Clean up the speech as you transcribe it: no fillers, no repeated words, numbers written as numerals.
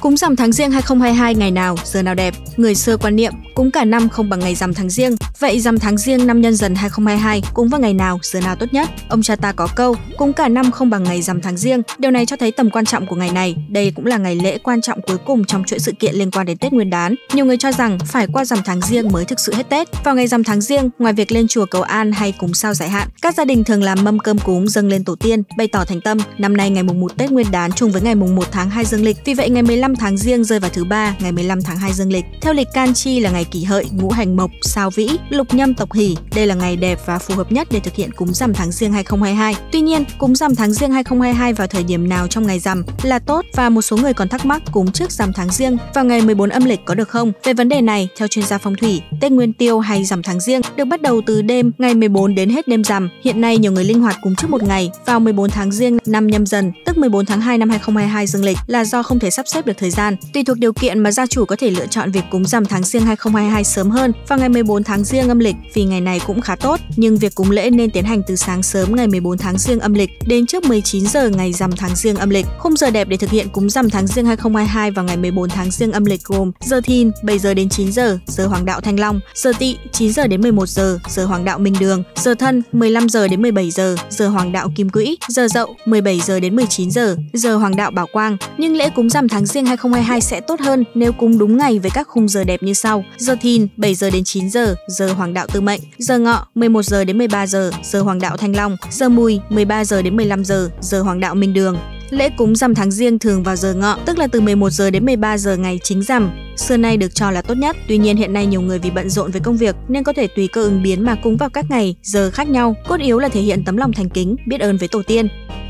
Cúng rằm tháng Giêng 2022 ngày nào, giờ nào đẹp? Người xưa quan niệm cúng cả năm không bằng ngày rằm tháng Giêng. Vậy rằm tháng Giêng năm Nhâm Dần 2022 cúng vào ngày nào, giờ nào tốt nhất? Ông cha ta có câu cúng cả năm không bằng ngày rằm tháng Giêng. Điều này cho thấy tầm quan trọng của ngày này. Đây cũng là ngày lễ quan trọng cuối cùng trong chuỗi sự kiện liên quan đến Tết Nguyên đán. Nhiều người cho rằng phải qua rằm tháng Giêng mới thực sự hết Tết. Vào ngày rằm tháng Giêng, ngoài việc lên chùa cầu an hay cúng sao giải hạn, các gia đình thường làm mâm cơm cúng dâng lên tổ tiên, bày tỏ thành tâm. Năm nay ngày mùng 1 Tết Nguyên đán trùng với ngày mùng 1 tháng 2 dương lịch, vì vậy ngày 15 tháng Giêng rơi vào thứ ba, ngày 15 tháng 2 dương lịch. Theo lịch Can Chi là ngày Kỷ Hợi, Ngũ Hành Mộc, Sao Vĩ, Lục Nhâm Tộc Hỷ. Đây là ngày đẹp và phù hợp nhất để thực hiện cúng rằm tháng Giêng 2022. Tuy nhiên, cúng rằm tháng Giêng 2022 vào thời điểm nào trong ngày rằm là tốt, và một số người còn thắc mắc cúng trước rằm tháng Giêng vào ngày 14 âm lịch có được không? Về vấn đề này, theo chuyên gia phong thủy, Tết Nguyên Tiêu hay rằm tháng Giêng được bắt đầu từ đêm ngày 14 đến hết đêm rằm. Hiện nay nhiều người linh hoạt cúng trước một ngày vào 14 tháng Giêng năm Nhâm Dần, tức 14 tháng 2 năm 2022 dương lịch, là do không thể sắp xếp được thời gian. Tùy thuộc điều kiện mà gia chủ có thể lựa chọn việc cúng rằm tháng Giêng 2022 sớm hơn vào ngày 14 tháng Giêng âm lịch, vì ngày này cũng khá tốt. Nhưng việc cúng lễ nên tiến hành từ sáng sớm ngày 14 tháng Giêng âm lịch đến trước 19 giờ ngày rằm tháng Giêng âm lịch. Khung giờ đẹp để thực hiện cúng rằm tháng Giêng 2022 vào ngày 14 tháng Giêng âm lịch gồm giờ Thìn 7 giờ đến 9 giờ, giờ Hoàng đạo Thanh Long; giờ Tỵ 9 giờ đến 11 giờ, giờ Hoàng đạo Minh Đường; giờ Thân 15 giờ đến 17 giờ, giờ Hoàng đạo Kim Quỹ; giờ Dậu 17 giờ đến 19 giờ, giờ Hoàng đạo Bảo Quang. Nhưng lễ cúng rằm tháng Giêng 2022 sẽ tốt hơn nếu cúng đúng ngày với các khung giờ đẹp như sau: giờ Thìn 7 giờ đến 9 giờ, giờ Hoàng đạo Tư Mệnh; giờ Ngọ 11 giờ đến 13 giờ, giờ Hoàng đạo Thanh Long; giờ Mùi 13 giờ đến 15 giờ, giờ Hoàng đạo Minh Đường. Lễ cúng rằm tháng Giêng thường vào giờ Ngọ, tức là từ 11 giờ đến 13 giờ ngày chính rằm. Xưa nay được cho là tốt nhất. Tuy nhiên hiện nay nhiều người vì bận rộn với công việc nên có thể tùy cơ ứng biến mà cúng vào các ngày, giờ khác nhau. Cốt yếu là thể hiện tấm lòng thành kính, biết ơn với tổ tiên.